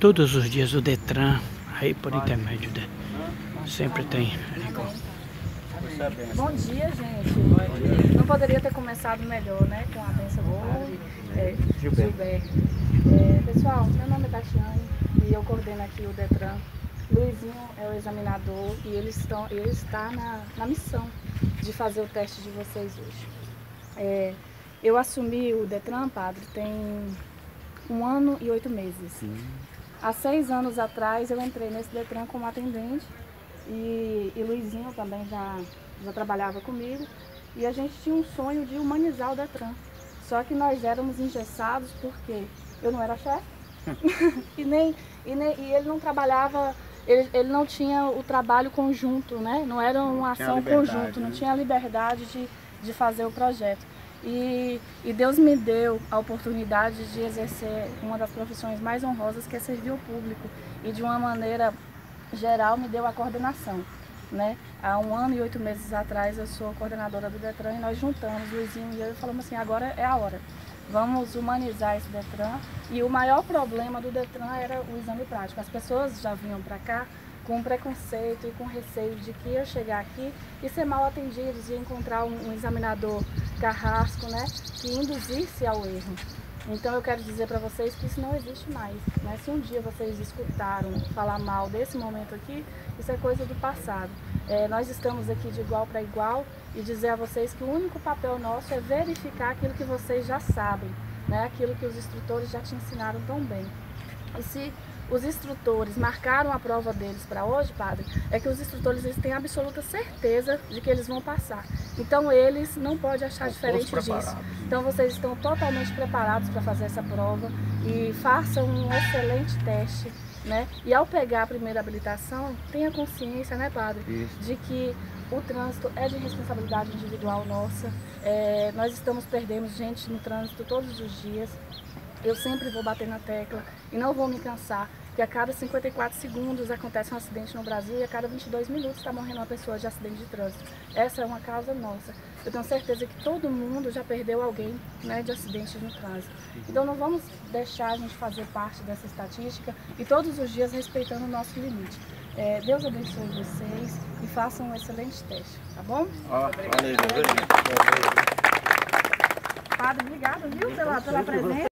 todos os dias o Detran, aí por intermédio de... Sempre tem. Bom dia, gente. Não poderia ter começado melhor, né? Com a bênção do padre Gilberto. Pessoal, meu nome é Tatiane e eu coordeno aqui o Detran. Luizinho é o examinador e ele está na missão de fazer o teste de vocês hoje. Eu assumi o Detran, padre, tem 1 ano e 8 meses. Há 6 anos atrás eu entrei nesse Detran como atendente e Luizinho também já trabalhava comigo e a gente tinha um sonho de humanizar o Detran. Só que nós éramos engessados porque eu não era chefe e ele não trabalhava, ele não tinha o trabalho conjunto, né? Não era uma ação conjunta, não tinha a liberdade de fazer o projeto. E Deus me deu a oportunidade de exercer uma das profissões mais honrosas, que é servir o público. E de uma maneira geral me deu a coordenação, né? Há 1 ano e 8 meses atrás eu sou coordenadora do Detran e nós juntamos, Luizinho e eu, e falamos assim, agora é a hora. Vamos humanizar esse Detran. E o maior problema do Detran era o exame prático. As pessoas já vinham para cá com preconceito e com receio de que ia chegar aqui e ser mal atendidos e encontrar um examinador carrasco, né, que induzisse ao erro. Então eu quero dizer para vocês que isso não existe mais, né? Se um dia vocês escutaram falar mal desse momento aqui, isso é coisa do passado. Nós estamos aqui de igual para igual e dizer a vocês que o único papel nosso é verificar aquilo que vocês já sabem, né? Aquilo que os instrutores já te ensinaram tão bem. E se os instrutores marcaram a prova deles para hoje, padre, é que os instrutores eles têm absoluta certeza de que eles vão passar. Então eles não podem achar diferente disso. Então vocês estão totalmente preparados para fazer essa prova e façam um excelente teste, né? E ao pegar a primeira habilitação, tenha consciência, né, padre, de que o trânsito é de responsabilidade individual nossa. Nós estamos perdendo gente no trânsito todos os dias. Eu sempre vou bater na tecla e não vou me cansar, que a cada 54 segundos acontece um acidente no Brasil e a cada 22 minutos está morrendo uma pessoa de acidente de trânsito. Essa é uma causa nossa. Eu tenho certeza que todo mundo já perdeu alguém, né, de acidente no trânsito. Então não vamos deixar a gente fazer parte dessa estatística e todos os dias respeitando o nosso limite. Deus abençoe vocês e façam um excelente teste, tá bom? Padre, obrigada, viu, pela presença.